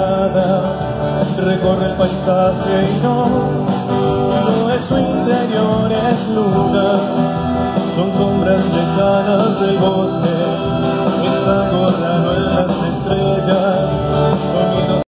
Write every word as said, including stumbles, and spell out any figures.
mirada recorre el paisaje y no, no es su interior, es luna. Son sombras lejanas del bosque, es algo raro en las estrellas.